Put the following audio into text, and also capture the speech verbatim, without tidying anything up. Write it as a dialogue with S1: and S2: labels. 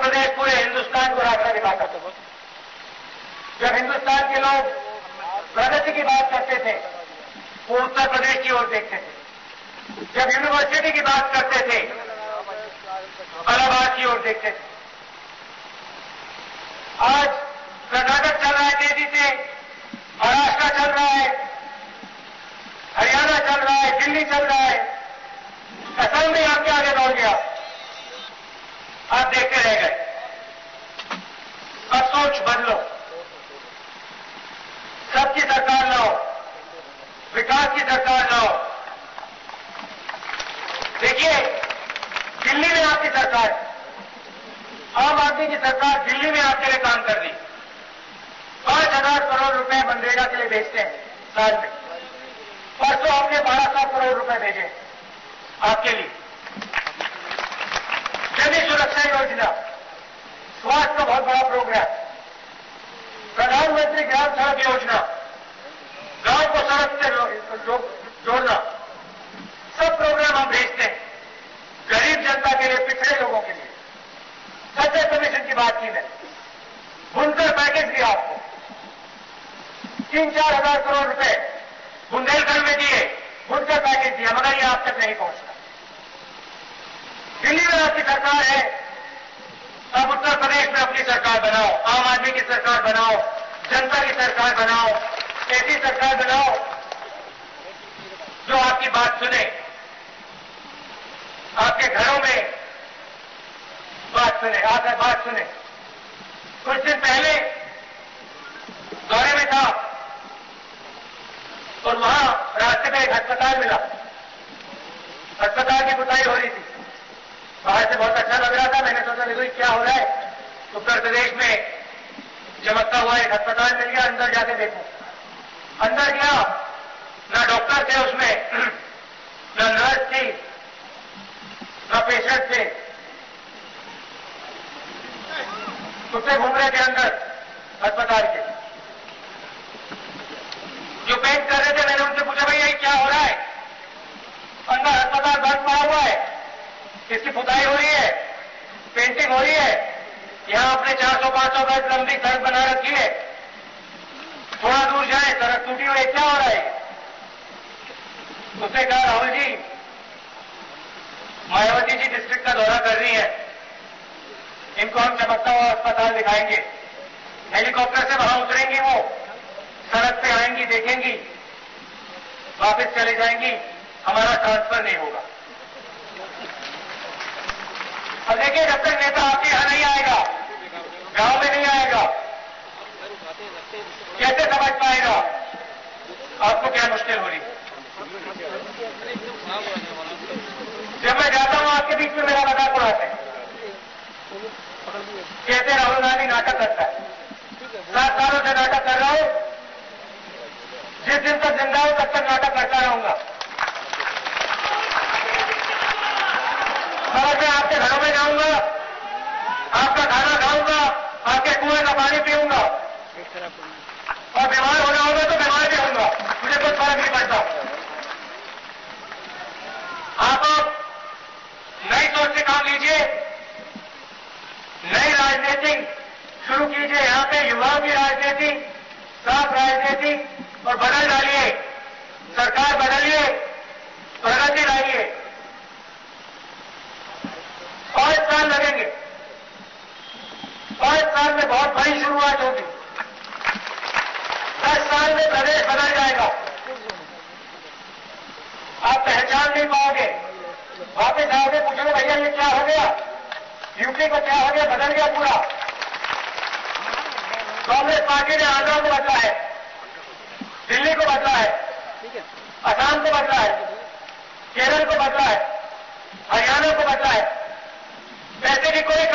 S1: प्रदेश पूरे हिंदुस्तान को रास्ता दिखाता था। जब हिंदुस्तान के लोग प्रगति की बात करते थे वो उत्तर प्रदेश की ओर देखते थे। जब यूनिवर्सिटी की बात करते थे इलाहाबाद की ओर देखते थे। आज कर्नाटक चल रहा है तेजी से, महाराष्ट्र चल रहा है, हरियाणा चल रहा है, दिल्ली चल रहा है, असम में आपके आगे दौड़ गया। आप देखते रह गए। अब सोच बदलो, सबकी सरकार लाओ, विकास की सरकार लाओ। देखिए दिल्ली में आपकी सरकार, आम आदमी की सरकार दिल्ली में आपके लिए काम कर रही। पांच हजार करोड़ रुपए मनरेगा के लिए भेजते हैं साल में। परसों हमने बारह सौ करोड़ रुपए भेजे आपके लिए। जन सुरक्षा योजना, स्वास्थ्य का बहुत बड़ा प्रोग्राम, प्रधानमंत्री ग्राम सड़क योजना, गांव को सड़क से जोड़ना, सब प्रोग्राम हम भेजते हैं गरीब जनता के लिए, पिछड़े लोगों के लिए। सत्य कमीशन की बात की मैंने, बुनकर पैकेज दिया आपको, तीन चार हजार करोड़ रुपए बुंदेलखंड में दिए, बुनकर पैकेज दिया, मगर ये आप तक नहीं पहुंचता। दिल्ली में आपकी सरकार है, अब उत्तर प्रदेश में अपनी सरकार बनाओ, आम आदमी की सरकार बनाओ, जनता की सरकार बनाओ, ऐसी सरकार बनाओ जो आपकी बात सुने, आपके घरों में बात सुने, आकर बात सुने। कुछ दिन पहले दौरे में था और वहां रास्ते में एक अस्पताल मिला, अस्पताल की पुताई हो रही थी। बाहर से बहुत अच्छा लग रहा था, मैंने सोचा देखो क्या हो रहा है। उत्तर प्रदेश में चमकता हुआ एक अस्पताल मिल गया, अंदर जाके देखो। अंदर गया, ना डॉक्टर थे उसमें, ना नर्स थी, ना पेशेंट थे, कुत्ते घूम रहे थे अंदर अस्पताल के। जो पेंट कर रहे थे मैंने उनसे पूछा भाई ये क्या हो रहा है? अंदर अस्पताल बंद पड़ा हुआ है, इसकी पुताई हो रही है, पेंटिंग हो रही है, यहां आपने चार सौ पांच सौ गज लंबी सड़क बना रखी है, थोड़ा दूर जाए सड़क टूटी हुई है, क्या हो रहा है? उसने कहा राहुल जी, मायावती जी डिस्ट्रिक्ट का दौरा कर रही है, इनको हम चमकता हुआ अस्पताल दिखाएंगे। हेलीकॉप्टर से वहां उतरेंगी, वो सड़क पे आएंगी, देखेंगी, वापस चले जाएंगी, हमारा ट्रांसफर नहीं होगा। अब देखिए जब तक नेता आपके यहां नहीं आएगा, गांव में नहीं आएगा, कैसे समझ पाएगा आपको क्या मुश्किल हो रही? जब मैं जाता हूं आपके बीच में मेरा मजाक उड़ाते हैं, कहते राहुल गांधी नाटक करता है। सात सालों से नाटक कर रहा हूं, जिस दिन तक जिंदा हूं तब तक नाटक करता रहूंगा। और मैं आपके घरों में जाऊंगा, आपका खाना खाऊंगा, आपके कुएं का पानी पीऊंगा, और बीमार होना होगा तो बीमार भी होऊंगा, मुझे कोई फर्क नहीं पड़ता। आप नई सोच से काम लीजिए, नई राजनीति शुरू कीजिए। यहां पे युवाओं की राजनीति, साफ राजनीति, और बदल डालिए, सरकार बदलिए, प्रगति लाइए। पांच साल लगेंगे, पांच साल में बहुत बड़ी शुरुआत होगी, दस साल में प्रदेश बदल जाएगा। आप पहचान नहीं पाओगे, वापस आओगे, पूछोगे भैया ये क्या हो गया, यूपी को क्या हो गया, बदल गया पूरा। कांग्रेस पार्टी ने आंध्र को बदला है, दिल्ली को बदला है, असम को बदला है, केरल को बदला है, हरियाणा को बदला है। पैसे की कोई